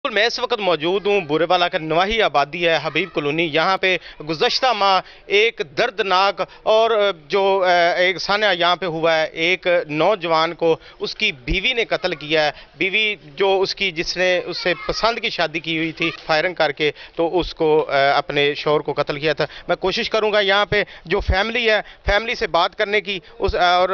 मैं इस वक्त मौजूद हूँ बुरेवाला का नवाही आबादी है हबीब कॉलोनी। यहाँ पे गुज़श्ता माह एक दर्दनाक और जो एक सान्या यहाँ पे हुआ है। एक नौजवान को उसकी बीवी ने कत्ल किया है। बीवी जो उसकी जिसने उससे पसंद की शादी की हुई थी, फायरिंग करके तो उसको अपने शौहर को कत्ल किया था। मैं कोशिश करूँगा यहाँ पे जो फैमिली है, फैमिली से बात करने की उस और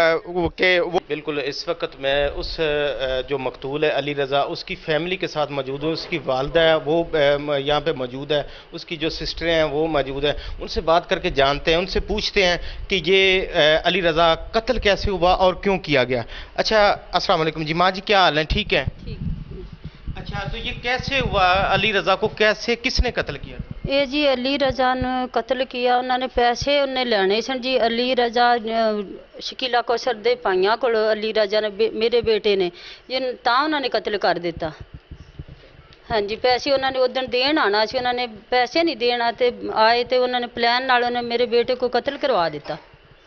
के वो बिल्कुल इस वक्त मैं उस जो मकतूल है अली रज़ा, उसकी फैमिली के साथ मौजूद हूँ। उसकी वालदा है वो यहाँ पे मौजूद है, उसकी जो सिस्टरें हैं वो मौजूद हैं। उनसे बात करके जानते हैं, उनसे पूछते हैं कि ये अली रज़ा कत्ल कैसे हुआ और क्यों किया गया। अच्छा, अस्सलाम वालेकुम जी। माँ जी क्या हाल है? ठीक है। अच्छा, तो ये कैसे हुआ? अली रज़ा को कैसे किसने कत्ल किया? ਇਹ ਜੀ ਅਲੀ ਰਜ਼ਾ ਨੂੰ ਕਤਲ ਕੀਤਾ। ਉਹਨਾਂ ਨੇ ਪੈਸੇ ਉਹਨੇ ਲੈਣੇ ਸਨ ਜੀ। ਅਲੀ ਰਜ਼ਾ ਸ਼ਕੀਲਾ ਕੌਸਰ ਦੇ ਭਾਈਆਂ ਕੋਲ ਅਲੀ ਰਜ਼ਾ ਨੇ ਮੇਰੇ ਬੇਟੇ ਨੇ ਜੀ ਤਾਂ ਉਹਨਾਂ ਨੇ ਕਤਲ ਕਰ ਦਿੱਤਾ। ਹਾਂਜੀ, ਪੈਸੇ ਉਹਨਾਂ ਨੇ ਉਦੋਂ ਦੇਣ ਆਣਾ ਸੀ, ਉਹਨਾਂ ਨੇ ਪੈਸੇ ਨਹੀਂ ਦੇਣਾ ਤੇ ਆਏ ਤੇ ਉਹਨਾਂ ਨੇ ਪਲਾਨ ਨਾਲ ਉਹਨੇ ਮੇਰੇ ਬੇਟੇ को ਕਤਲ ਕਰਵਾ ਦਿੱਤਾ।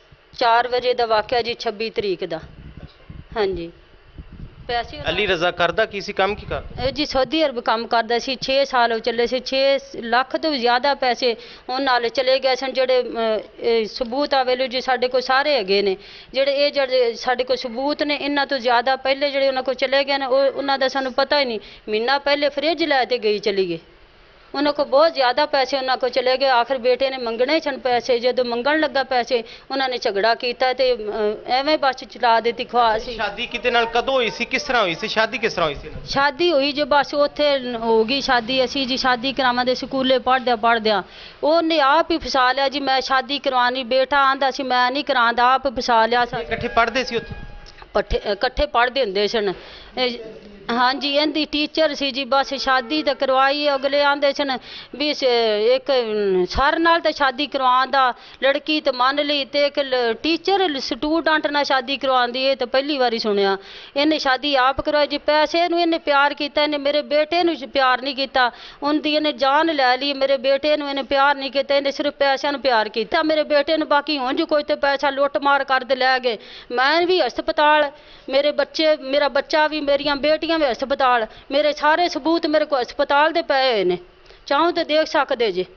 4 ਵਜੇ ਦਾ ਵਾਕਿਆ ਜੀ 26 ਤਰੀਕ ਦਾ। ਹਾਂਜੀ, ਪੈਸੇ अली रज़ा करदा किसी काम की का जी सऊदी अरब काम करदा सी। 6 साल चले से 6 ਲੱਖ ਤੋਂ ਜ਼ਿਆਦਾ ਪੈਸੇ ਉਹਨਾਂ ਨਾਲ ਚਲੇ ਗਏ ਸਨ। ਜਿਹੜੇ ਸਬੂਤ ਆਵੇਲੇ ਜੀ ਸਾਡੇ ਕੋਲ ਸਾਰੇ ਹੈਗੇ ਨੇ। ਜਿਹੜੇ ਸਾਡੇ ਕੋਲ ਸਬੂਤ ਨੇ ਇਹਨਾਂ ਤੋਂ ਜ਼ਿਆਦਾ ਪਹਿਲੇ ਜਿਹੜੇ ਉਹਨਾਂ ਕੋਲ ਚਲੇ ਗਏ ਨੇ ਉਹਨਾਂ ਦਾ ਸਾਨੂੰ ਪਤਾ ਹੀ ਨਹੀਂ। ਮਹੀਨਾ ਪਹਿਲੇ ਫਰਿੱਜ ਲੈ ਤੇ ਗਈ ਚਲੀ ਗਏ। ਉਹਨਾਂ ਕੋਲ ਬਹੁਤ ਜ਼ਿਆਦਾ ਪੈਸੇ ਉਹਨਾਂ ਕੋਲ ਚਲੇ ਗਏ। ਆਖਰ ਬੇਟੇ ਨੇ ਮੰਗਣੇ ਸਨ ਪੈਸੇ। ਜਦੋਂ ਮੰਗਣ ਲੱਗਾ ਪੈਸੇ ਉਹਨਾਂ ਨੇ ਝਗੜਾ ਕੀਤਾ ਤੇ ਐਵੇਂ ਬਸ ਚਲਾ ਦਿੱਤੀ ਖਵਾਸ। शादी कितने नाल कदों हुई सी, किस तरह हुई सी शादी? किस तरह हुई सी? शादी हुई जो बस ਉੱਥੇ ਹੋ ਗਈ शादी। ਅਸੀਂ ਜੀ शादी ਕਰਾਵਾਂਦੇ ਸਕੂਲੇ ਪੜ੍ਹਦਿਆਂ ਉਹਨੇ ਆਪ ਹੀ ਫਸਾ ਲਿਆ ਜੀ। ਮੈਂ शादी ਕਰਵਾਉਣੀ, ਬੇਟਾ ਆਂਦਾ ਸੀ ਮੈਂ ਨਹੀਂ ਕਰਾਂਦਾ, ਆਪ ਫਸਾ ਲਿਆ। ਇਕੱਠੇ ਪੜ੍ਹਦੇ ਸੀ ਉੱਥੇ? ਇਕੱਠੇ ਪੜ੍ਹਦੇ ਹੁੰਦੇ ਸਨ। ਹਾਂਜੀ, ਇਹਦੀ ਟੀਚਰ ਸੀ ਜੀ। ਬਸ शादी ਤਾਂ ਕਰਵਾਈ। ਅਗਲੇ ਆਂਦੇ ਸਨ ਵੀ ਇੱਕ ਸਰ ਨਾਲ ਤਾਂ शादी ਕਰਵਾਉਂਦਾ, ਲੜਕੀ ਤਾਂ ਮੰਨ ਲਈ ਤੇ ਇੱਕ ਟੀਚਰ ਸਟੂਡੈਂਟ ਨਾਲ शादी ਕਰਵਾਉਂਦੀ ਇਹ ਤਾਂ ਪਹਿਲੀ ਵਾਰੀ ਸੁਣਿਆ। ਇਹਨੇ शादी ਆਪ ਕਰਵਾਈ ਜੀ। ਪੈਸੇ ਨੂੰ ਇਹਨੇ ਪਿਆਰ ਕੀਤਾ, ਇਹਨੇ ਮੇਰੇ ਬੇਟੇ ਨੂੰ ਪਿਆਰ ਨਹੀਂ ਕੀਤਾ। ਉਹਦੀ ਇਹਨੇ ਜਾਨ ਲੈ ਲਈ। ਮੇਰੇ ਬੇਟੇ ਨੂੰ ਇਹਨੇ ਪਿਆਰ ਨਹੀਂ ਕੀਤਾ, ਇਹਨੇ ਸਿਰਫ ਪੈਸਿਆਂ ਨੂੰ ਪਿਆਰ ਕੀਤਾ ਮੇਰੇ ਬੇਟੇ ਨੂੰ। ਬਾਕੀ ਹੁਣ ਜੋ ਕੋਈ ਤੇ ਪੈਸਾ ਲੁੱਟ ਮਾਰ ਕਰਦੇ ਲੈ ਗਏ। ਮੈਂ ਵੀ ਹਸਪਤਾਲ, ਮੇਰੇ ਬੱਚੇ, ਮੇਰਾ ਬੱਚਾ ਵੀ, ਮੇਰੀਆਂ ਬੇਟੀਆਂ भी हस्पताल। मेरे सारे सबूत मेरे को हस्पताल दे पे ने, चाहो तो देख सकते जी।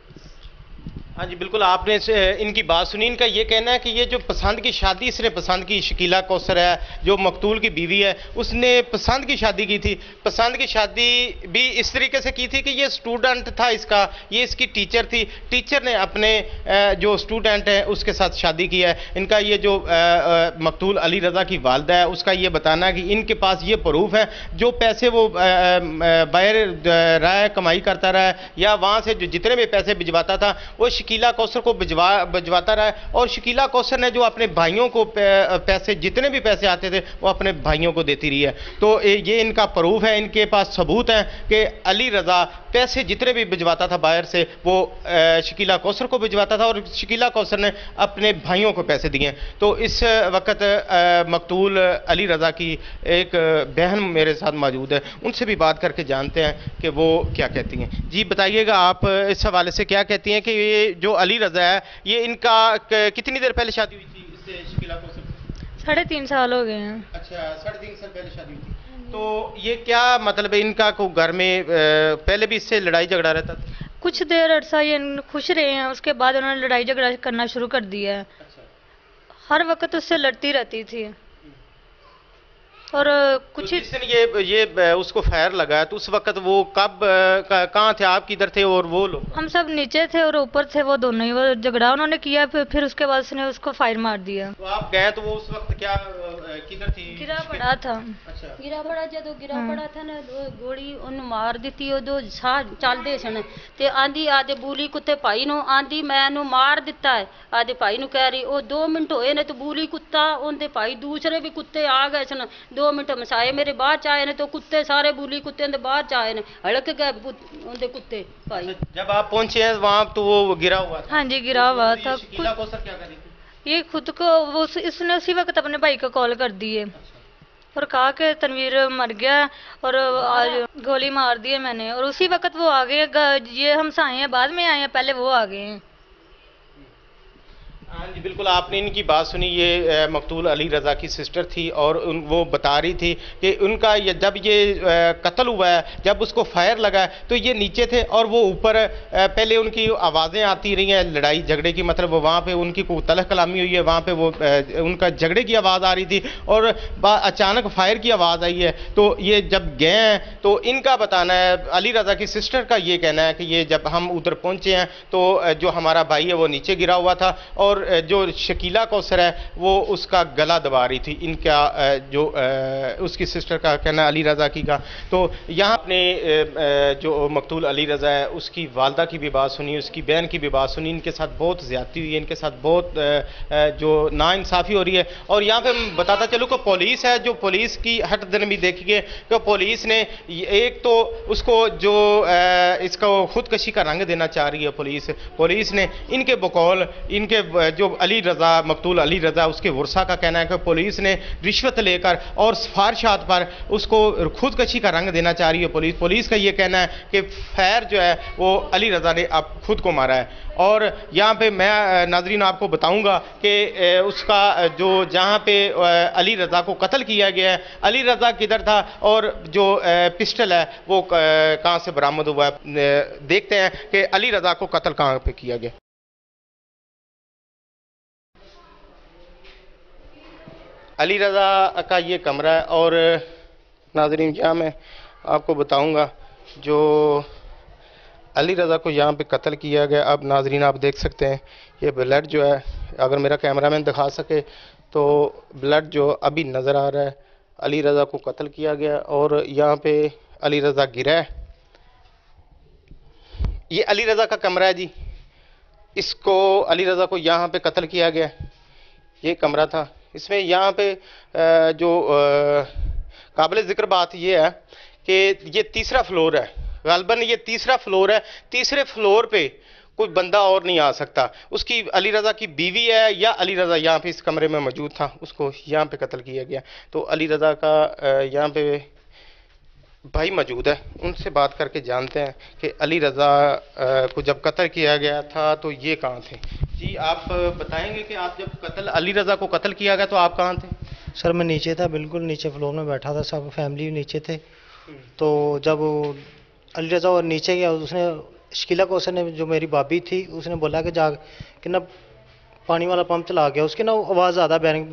हाँ जी बिल्कुल, आपने इनकी बात सुनी। इनका ये कहना है कि ये जो पसंद की शादी इसने पसंद की, शकीला कौसर है जो मकतूल की बीवी है, उसने पसंद की शादी की थी। पसंद की शादी भी इस तरीके से की थी कि ये स्टूडेंट था इसका, ये इसकी टीचर थी। टीचर ने अपने जो स्टूडेंट है उसके साथ शादी की है। इनका ये जो मकतूल अली रज़ा की वालदा है उसका ये बताना है कि इनके पास ये प्रूफ है जो पैसे वो बाहर रहा है, कमाई करता रहा है या वहाँ से जो जितने भी पैसे भिजवाता था वो शकीला कौसर को भिजवाता रहा है। और शकीला कौसर ने जो अपने भाइयों को पैसे, जितने भी पैसे आते थे वो अपने भाइयों को देती रही है। तो ये इनका प्रूफ है, इनके पास सबूत है कि अली रज़ा पैसे जितने भी भिजवाता था बाहर से वो शकीला कौसर को भिजवाता था और शकीला कौसर ने अपने भाइयों को पैसे दिए। तो इस वक्त मकतूल अली रज़ा की एक बहन मेरे साथ मौजूद है, उनसे भी बात करके जानते हैं कि वो क्या कहती हैं। जी बताइएगा, आप इस हवाले से क्या कहती हैं कि ये जो अली रज़ा है ये इनका कितनी देर पहले शादी हुई थी इससे शकीला कौसर? 3.5 साल हो गए हैं। अच्छा, 3.5 साल पहले शादी हुई थी। तो ये क्या मतलब है इनका को घर में पहले भी इससे लड़ाई झगड़ा रहता था? कुछ देर अरसा ये खुश रहे हैं, उसके बाद उन्होंने लड़ाई झगड़ा करना शुरू कर दिया है। हर वक्त उससे लड़ती रहती थी। और कुछ तो जिस दिन ये उसको फायर लगा है तो उस वक्त वो कब कहाँ थे? आप किधर थे और वो लोग? हम सब नीचे थे और ऊपर थे, वो दोनों ही। वो झगड़ा उन्होंने किया, फिर उसके बाद उसने उसको फायर मार दिया। तो आप गए तो वो उस वक्त क्या किधर थी? गिरा पड़ा था। अच्छा, गिरा पड़ा जो गिरा पड़ा था ना, गोली उन मार दी। उदो साह चलते सन ते आंदी आदे बूली कुत्ते भाई नु आंदी मैं मार दिता है। आदे भाई नु कह रही, वो 2 मिनट होए ने तो बूली कुत्ता उनके भाई दूसरे भी कुत्ते आ गए सन। 2 मिनट मसाए मेरे बाद च आए ने तो कुत्ते सारे बूली कुत्ते बाद च आए ने, हड़क गए उनके कुत्ते भाई। जब आप पहुंचे हैं वहाँ तो वो गिरा हुआ था? हाँ जी, गिरा हुआ था। शकीला कौसर क्या कर रही थी? ये खुद को वो इसने उसी वक्त अपने भाई को कॉल कर दी है और कहा कि तनवीर मर गया और आज गोली मार दी है मैंने। और उसी वक्त वो आ गए। ये हम आए हैं, बाद में आए हैं, पहले वो आ गए हैं। हाँ जी, बिल्कुल आपने इनकी बात सुनी। ये मकतूल अली रज़ा की सिस्टर थी और वो बता रही थी कि उनका जब ये कत्ल हुआ है, जब उसको फायर लगा है, तो ये नीचे थे और वो ऊपर पहले उनकी आवाज़ें आती रही हैं लड़ाई झगड़े की, मतलब वहाँ पे उनकी कोई तलख कलामी हुई है, वहाँ पे वो उनका झगड़े की आवाज़ आ रही थी और अचानक फायर की आवाज़ आई है। तो ये जब गए हैं तो इनका बताना है, अली रज़ा की सिस्टर का ये कहना है कि ये जब हम उधर पहुँचे हैं तो जो हमारा भाई है वो नीचे गिरा हुआ था और जो शकीला कौसर है वो उसका गला दबा रही थी। इनका जो उसकी सिस्टर का कहना अली रज़ा की का। तो यहाँ अपने जो मकतूल अली रज़ा है उसकी वालदा की भी बात सुनी, उसकी बहन की भी बात सुनी। इनके साथ बहुत ज़्यादती हुई है, इनके साथ बहुत जो नाइंसाफ़ी हो रही है। और यहाँ पे बताता चलूँ कि पुलिस है, जो पुलिस की हट दरमी देखिए कि पुलिस ने एक तो उसको जो इसको खुदकशी का रंग देना चाह रही है पुलिस ने इनके बकौल इनके जो अली रज़ा मकतूल अली रज़ा उसके वर्सा का कहना है कि पुलिस ने रिश्वत लेकर और सिफारिशात पर उसको खुदकशी का रंग देना चाह रही है पुलिस का ये कहना है कि फायर जो है वो अली रज़ा ने अब खुद को मारा है। और यहाँ पे मैं नाजरीन आपको बताऊंगा कि उसका जो जहाँ पे अली रज़ा को कत्ल किया गया है, अली रज़ा किधर था और जो पिस्टल है वो कहाँ से बरामद हुआ है। देखते हैं कि अली रज़ा को कत्ल कहाँ पे किया गया। अली रज़ा का ये कमरा है और नाज़रीन यहाँ मैं आपको बताऊंगा जो अली रज़ा को यहाँ पे कत्ल किया गया। अब नाज़रीन आप देख सकते हैं ये ब्लड जो है, अगर मेरा कैमरामैन दिखा सके तो ब्लड जो अभी नज़र आ रहा है। अली रज़ा को कत्ल किया गया और यहाँ पे अली रज़ा गिरा है। ये अली रज़ा का कमरा है जी, इसको अली रज़ा को यहाँ पे कत्ल किया गया। ये कमरा था, इसमें यहाँ पे जो काबिल ज़िक्र बात ये है कि ये तीसरा फ्लोर है, ग़ालिबन ये तीसरा फ्लोर है। तीसरे फ्लोर पे कोई बंदा और नहीं आ सकता। उसकी अली रज़ा की बीवी है या अली रज़ा यहाँ पे इस कमरे में मौजूद था, उसको यहाँ पे कत्ल किया गया। तो अली रज़ा का यहाँ पे भाई मौजूद है, उनसे बात करके जानते हैं कि अली रज़ा को जब कत्ल किया गया था तो ये कहाँ थे। जी आप बताएंगे कि आप जब अली रज़ा को कत्ल किया गया तो आप कहाँ थे? सर मैं नीचे था, बिल्कुल नीचे फ्लोर में बैठा था, सब फैमिली नीचे थे। तो जब अली रज़ा और नीचे गया, उसने शकीला कौसर ने जो मेरी भाभी थी उसने बोला कि जा कि ना पानी वाला पंप चला गया। उसकी ना आवाज़ ज़्यादा बैरिंग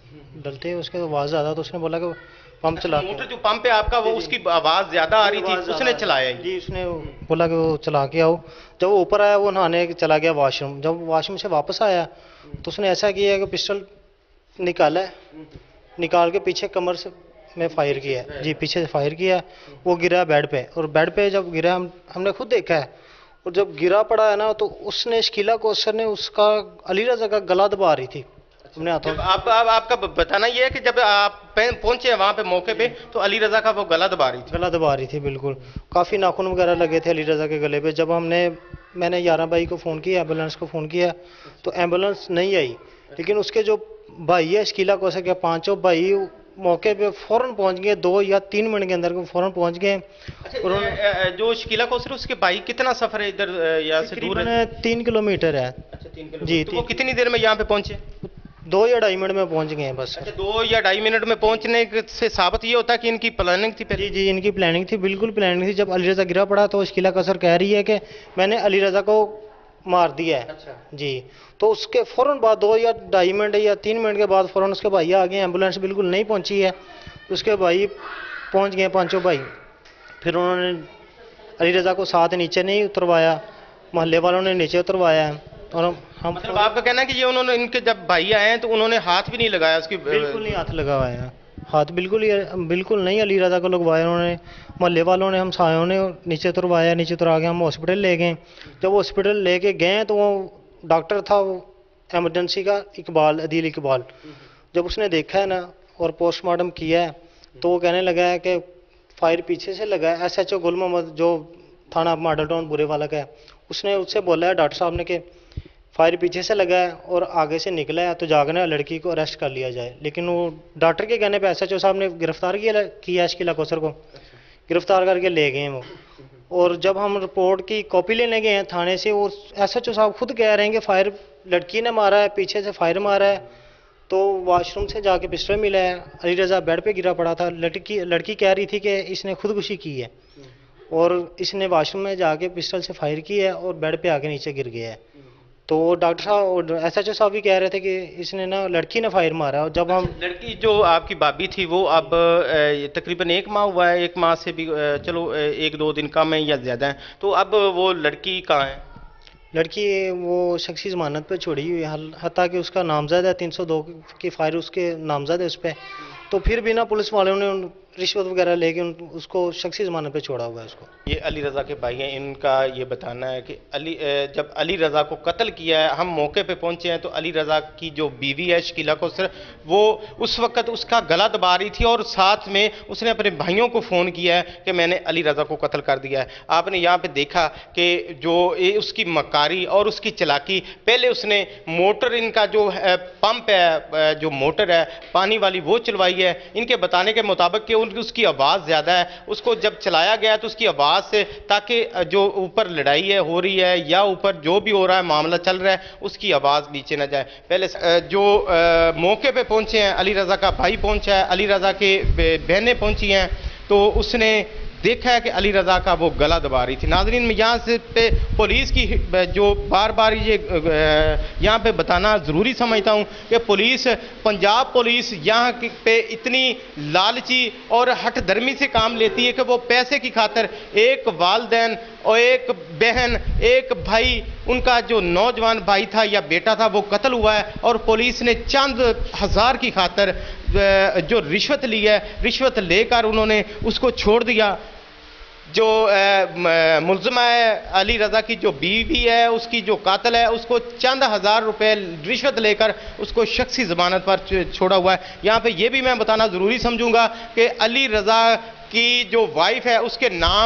डलते उसके आवाज़ ज़्यादा, तो उसने बोला कि पंप चला के, मोटर जो पंप है आपका वो उसकी आवाज़ ज़्यादा आ रही थी, उसने चलाया जी। उसने बोला कि वो चला के आओ। जब वो ऊपर आया वो नहाने चला गया वॉशरूम। जब वॉशरूम से वापस आया तो उसने ऐसा किया कि पिस्टल निकाला, निकाल के पीछे कमर से में फायर किया जी, पीछे से फायर किया। वो गिरा बेड पे और बेड पे जब गिरा हमने खुद देखा है। और जब गिरा पड़ा है ना तो उसने शकीला कौसर ने उसका अली रज़ा का गला दबा रही थी अपने हाथों। आपका बताना ये है कि जब आप पहुंचे वहां पे मौके पे तो अली रज़ा का वो गला दबा रही थी बिल्कुल। काफ़ी नाखून वगैरह लगे थे अली रज़ा के गले पे। जब मैंने 11 भाई को फ़ोन किया, एम्बुलेंस को फ़ोन किया तो एम्बुलेंस नहीं आई, लेकिन उसके जो भाई है शकीला कौसर के, पाँचों भाई मौके पे फ़ौरन पहुंच गए। 2 या 3 मिनट के अंदर फ़ौरन पहुंच गए। अच्छा, जो शकीला कौसर उसके भाई कितना सफ़र है इधर यहाँ से दूर है? 3 किलोमीटर है। अच्छा 3 किलोमीटर जी। तो वो कितनी देर में यहाँ पे पहुंचे? 2 या 2.5 मिनट में पहुंच गए हैं बस। अच्छा 2 या 2.5 मिनट में पहुंचने से साबित ये होता है कि इनकी प्लानिंग थी पहले? जी इनकी प्लानिंग थी, बिल्कुल प्लानिंग थी। जब अली रज़ा गिरा पड़ा तो शकीला कौसर कह रही है कि मैंने अली रज़ा को मार दिया है। अच्छा जी। तो उसके फ़ौरन बाद 2 या 2.5 मिनट या 3 मिनट के बाद फ़ौरन उसके भाई आ गए। एम्बुलेंस बिल्कुल नहीं पहुंची है, उसके भाई पहुंच गए, पाँचों भाई। फिर उन्होंने अली रज़ा को साथ नीचे नहीं उतरवाया, मोहल्ले वालों ने नीचे उतरवाया। और हम मतलब आपका कहना है कि ये उन्होंने इनके जब भाई आए हैं तो उन्होंने हाथ भी नहीं लगाया उसकी? बिल्कुल नहीं हाथ लगाया, हाथ बिल्कुल नहीं अली रज़ा को लगवाया उन्होंने। मोहल्ले वालों ने, हमसायों ने नीचे उतरवाया। नीचे उतरा के हम हॉस्पिटल ले गए। जब हॉस्पिटल लेके गए तो वो डॉक्टर था वो एमरजेंसी का, अदील इकबाल। जब उसने देखा है ना और पोस्टमार्टम किया है तो वो कहने लगा है कि फायर पीछे से लगा है। SHO गुल मोहम्मद जो थाना मॉडल टाउन बुरे वाला का है, उसने उससे बोला है डॉक्टर साहब ने कि फायर पीछे से लगा है और आगे से निकला है तो जागना लड़की को अरेस्ट कर लिया जाए। लेकिन वो डॉक्टर के कहने पे SHO साहब ने गिरफ्तार किया शकीला कौसर को, गिरफ्तार करके ले गए वो। और जब हम रिपोर्ट की कॉपी लेने गए हैं थाने से, और SHO साहब खुद कह रहे हैं कि फायर लड़की ने मारा है, पीछे से फायर मारा है। तो वॉशरूम से जाके पिस्टल मिला है, अली रज़ा बेड पे गिरा पड़ा था। लड़की कह रही थी कि इसने खुदकुशी की है, और इसने वॉशरूम में जाके पिस्टल से फायर की है और बेड पे आके नीचे गिर गया है। तो डॉक्टर साहब और SHO साहब भी कह रहे थे कि इसने ना लड़की ने फायर मारा है। और जब हम लड़की जो आपकी भाभी थी वो अब तकरीबन 1 माह हुआ है, 1 माह से भी चलो 1-2 दिन कम है या ज़्यादा है, तो अब वो लड़की कहाँ है? लड़की वो शख्सी ज़मानत पे छोड़ी हुई है, हत्ता कि उसका नामजद है, 302 की फायर उसके नामजद है उस पर। तो फिर भी ना पुलिस वालों ने रिश्वत वगैरह लेके उसको शख्सी ज़मानत पे छोड़ा हुआ है उसको। ये अली रज़ा के भाई हैं, इनका ये बताना है कि जब अली रज़ा को कत्ल किया है, हम मौके पे पहुंचे हैं, तो अली रज़ा की जो बीवी है शकीला कौसर, वो उस वक्त उसका गला दबा रही थी और साथ में उसने अपने भाइयों को फ़ोन किया है कि मैंने अली रज़ा को कत्ल कर दिया है। आपने यहाँ पे देखा कि जो उसकी मकारी और उसकी चलाकी, पहले उसने मोटर, इनका जो पंप है, जो मोटर है पानी वाली, वो चलवाई है। इनके बताने के मुताबिक कि उसकी आवाज़ ज़्यादा है, उसको जब चलाया गया तो उसकी आवाज़ से, ताकि जो ऊपर लड़ाई है हो रही है या ऊपर जो भी हो रहा है मामला चल रहा है, उसकी आवाज़ नीचे ना जाए। पहले जो मौके पे पहुंचे हैं, अली रज़ा का भाई पहुंचा है, अली रज़ा के बहनें पहुंची हैं, तो उसने देखा है कि अली रज़ा का वो गला दबा रही थी। नाज़रीन, मैं यहाँ से पे पुलिस की जो बार बार ये यहाँ पे बताना ज़रूरी समझता हूँ कि पुलिस, पंजाब पुलिस यहाँ पे इतनी लालची और हठधर्मी से काम लेती है कि वो पैसे की खातर एक वालिदैन और एक बहन, एक भाई, उनका जो नौजवान भाई था या बेटा था वो कत्ल हुआ है, और पुलिस ने चंद हज़ार की खातर जो रिश्वत ली है, रिश्वत लेकर उन्होंने उसको छोड़ दिया। जो मुल्ज़िमा है अली रज़ा की जो बीवी है, उसकी जो कातिल है, उसको चंद हज़ार रुपए रिश्वत लेकर उसको शख्सी ज़मानत पर छोड़ा हुआ है। यहाँ पे ये भी मैं बताना ज़रूरी समझूंगा कि अली रज़ा की जो वाइफ है उसके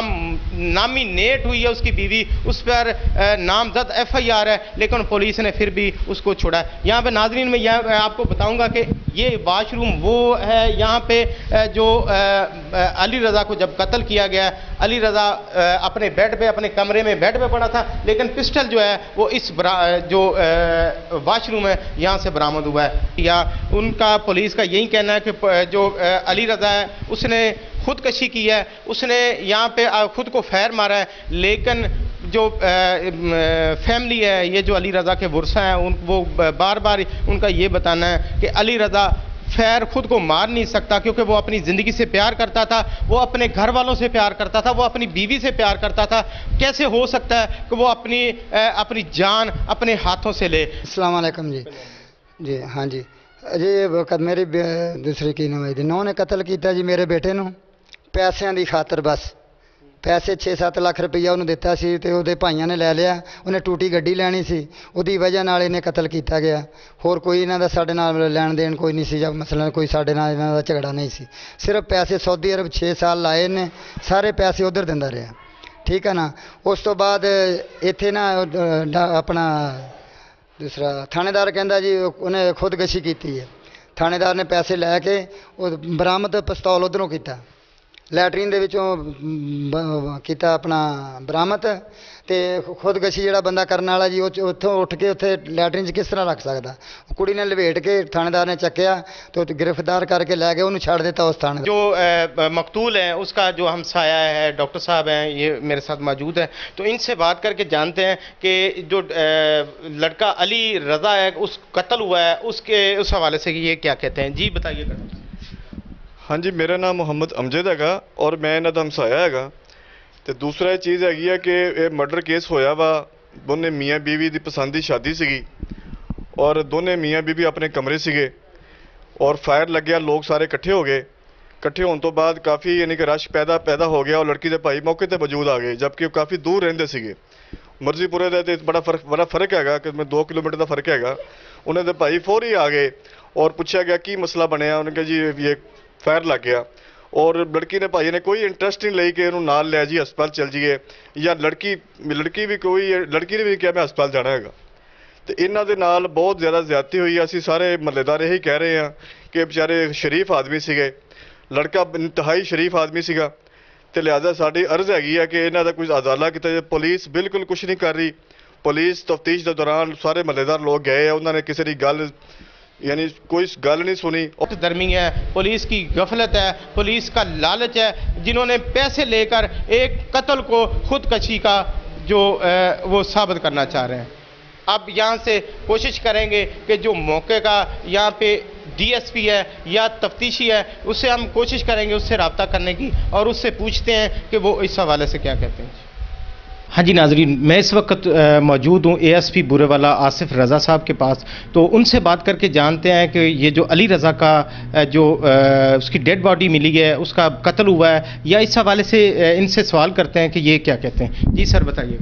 नामिनेट हुई है उसकी बीवी, उस पर नामजद FIR है, लेकिन पुलिस ने फिर भी उसको छोड़ा है। यहाँ पे नाज़रीन मैं आपको बताऊंगा कि ये वाशरूम वो है, यहाँ पे जो अली रज़ा को जब कत्ल किया गया, अली रज़ा अपने बेड पे, अपने कमरे में बेड पे पड़ा था, लेकिन पिस्टल जो है वो इस जो वाशरूम है यहाँ से बरामद हुआ है। या उनका पुलिस का यही कहना है कि जो अली रज़ा है उसने खुदकशी की है, उसने यहाँ पे खुद को फैर मारा है, लेकिन जो फैमिली है, ये जो अली रज़ा के वर्सा हैं, वो बार बार उनका ये बताना है कि अली रज़ा फैर खुद को मार नहीं सकता, क्योंकि वो अपनी ज़िंदगी से प्यार करता था, वो अपने घर वालों से प्यार करता था, वो अपनी बीवी से प्यार करता था। कैसे हो सकता है कि वो अपनी जान अपने हाथों से ले। अस्सलाम वालेकुम जी। जी हाँ जी, जी मेरी दूसरी की नौ ने कत्ल किया जी मेरे बेटे नूं पैसों की खातर। बस पैसे 6-7 लाख रुपया उन्होंने दिता सी ते उहदे भाइयों ने लै लिया। उन्हें टूटी गड्डी लैनी सी, उहदी वजह नाल इन्हें कत्ल किया गया। होर कोई इन्हां दा साडे नाल लैण देण कोई नहीं सी, मसलन कोई साडे नाल इन्हां दा झगड़ा नहीं सी। सिर्फ पैसे सऊदी अरब 6 साल लाए ने, सारे पैसे उधर दिंदा रहा, ठीक है ना। उस तो बाद इत्थे ना अपना दूसरा थानेदार कहंदा जी उन्हें खुदकशी की है। थानेदार ने पैसे लैके बरामद पिस्तौल उधरों किया, लैटरीन दे विचों किया अपना बरामद। तो खुदकशी जिहड़ा बंदा करने वाला जी उत्थों उठ के उत्थे लैटरीन किस तरह रख सकता। कुड़ी ने लपेट के थानेदार ने चक्या तो गिरफ्तार करके लै गए, उन्होंने छड़ दिता उस थाने। जो मकतूल है उसका जो हमसाया है, डॉक्टर साहब हैं, ये मेरे साथ मौजूद है, तो इनसे बात करके जानते हैं कि जो लड़का अली रज़ा है उस कत्ल हुआ है, उसके उस हवाले से ये क्या कहते हैं। जी बताइएगा। हाँ जी, मेरा नाम मुहम्मद अमजद है और मैं इन्हां दा हमसाया है। तो दूसरा ये चीज़ हैगी है कि ये मर्डर केस होया वा, दोने मियाँ बीवी की पसंद की शादी सीगी और दोने मियाँ बीवी अपने कमरे सीगे और फायर लग गया, लोग सारे इकट्ठे हो गए। इकट्ठे होने तो बाद काफ़ी यानी कि रश पैदा हो गया और लड़की के भाई मौके पर मौजूद आ गए, जबकि काफ़ी दूर रहंदे सीगे। मर्जीपुरे का तो बड़ा फर्क है कि 2 किलोमीटर का फर्क है। उन्होंने भाई फौरी आ गए और पूछा गया की मसला बनया, उन्होंने कहा जी ये फायर लग गया। और लड़की ने भाई ने कोई इंटरस्ट नहीं ली कि इन्हू नाल लै जी हस्पताल चल जाइए, या लड़की ने भी कहा मैं हस्पताल जाना है। तो इन्हां दे नाल बहुत ज़्यादा ज्यादती हुई। असीं सारे महल्लेदार यही कह रहे हैं कि बेचारे शरीफ आदमी सीगे, लड़का इंतहाई शरीफ आदमी सीगा। ਤੇ ਲਿਹਾਜ਼ਾ ਸਾਡੀ ਅਰਜ਼ ਹੈਗੀ ਹੈ ਕਿ ਇਹਨਾਂ ਦਾ ਕੋਈ ਅਦਾਲਾ ਕੀਤਾ ਜਾਏ। ਪੁਲਿਸ ਬਿਲਕੁਲ ਕੁਝ ਨਹੀਂ ਕਰ ਰਹੀ। ਪੁਲਿਸ ਤਫਤੀਸ਼ ਦੇ ਦੌਰਾਨ ਸਾਰੇ ਮਹੱਲੇਦਾਰ ਲੋਕ ਗਏ, ਉਹਨਾਂ ਨੇ ਕਿਸੇ ਦੀ ਗੱਲ यानी कोई गल नहीं सुनी। दरमी है, पुलिस की गफलत है, पुलिस का लालच है, जिन्होंने पैसे लेकर एक कत्ल को खुदकशी का जो वो साबित करना चाह रहे हैं। अब यहाँ से कोशिश करेंगे कि जो मौके का यहाँ पे डीएसपी है या तफ्तीशी है, उससे हम कोशिश करेंगे उससे रब्ता करने की और उससे पूछते हैं कि वो इस हवाले से क्या कहते हैं। हाँ जी नाजरीन, मैं इस वक्त मौजूद हूँ एएसपी बुरेवाला आसिफ रज़ा साहब के पास। तो उनसे बात करके जानते हैं कि ये जो अली रज़ा का जो उसकी डेड बॉडी मिली है, उसका कत्ल हुआ है, या इस हवाले से इनसे सवाल करते हैं कि ये क्या कहते हैं। जी सर बताइए।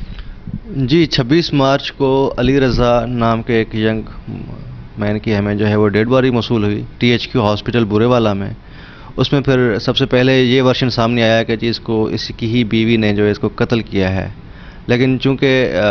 जी 26 मार्च को अली रज़ा नाम के एक यंग मैन की हमें जो है वो डेड बॉडी मौसूल हुई THQ हॉस्पिटल बुरेवाला में। उसमें फिर सबसे पहले ये वर्शन सामने आया कि जी इसकी ही बीवी ने जो है इसको कत्ल किया है। लेकिन चूंकि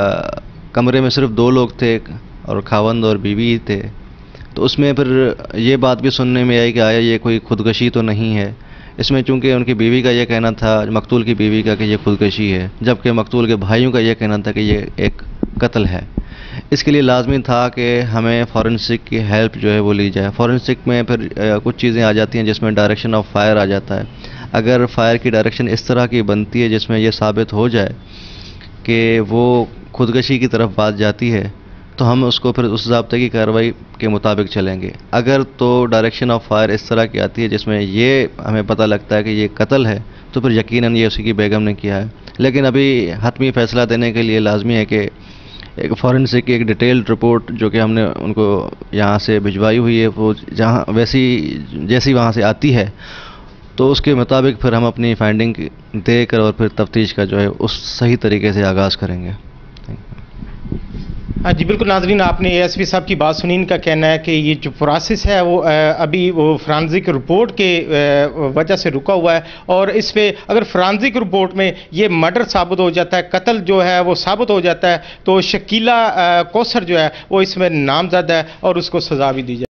कमरे में सिर्फ 2 लोग थे और खावंद और बीवी ही थे, तो उसमें फिर ये बात भी सुनने में आई कि आया ये कोई खुदकशी तो नहीं है। इसमें चूंकि उनकी बीवी का ये कहना था, मकतूल की बीवी का, कि ये खुदकशी है, जबकि मकतूल के भाइयों का ये कहना था कि ये एक कत्ल है। इसके लिए लाजमी था कि हमें फॉरेंसिक की हेल्प जो है वो ली जाए। फॉरेंसिक में फिर कुछ चीज़ें आ जाती हैं जिसमें डायरेक्शन ऑफ फायर आ जाता है। अगर फायर की डायरेक्शन इस तरह की बनती है जिसमें यह साबित हो जाए कि वो खुदकशी की तरफ बात जाती है, तो हम उसको फिर उस ज़ाब्ते की कार्रवाई के मुताबिक चलेंगे। अगर तो डायरेक्शन ऑफ फायर इस तरह की आती है जिसमें ये हमें पता लगता है कि ये कत्ल है, तो फिर यकीनन ये उसी की बेगम ने किया है। लेकिन अभी हतमी फ़ैसला देने के लिए लाजमी है कि एक फॉरेंसिक की एक डिटेल्ड रिपोर्ट जो कि हमने उनको यहाँ से भिजवाई हुई है, वो जहाँ जैसी वहाँ से आती है, तो उसके मुताबिक फिर हम अपनी फाइंडिंग देकर और फिर तफ्तीश का जो है उस सही तरीके से आगाज़ करेंगे। हाँ जी बिल्कुल नाजरीन, आपने एएसपी साहब की बात सुनी। इनका कहना है कि ये जो प्रोसेस है वो अभी वो फ्रांसिक रिपोर्ट के वजह से रुका हुआ है, और इस पे अगर फ्रांसिक रिपोर्ट में ये मर्डर साबित हो जाता है, कत्ल जो है वो साबित हो जाता है, तो शकीला कौसर जो है वो इसमें नामजद है और उसको सज़ा भी दी जाए।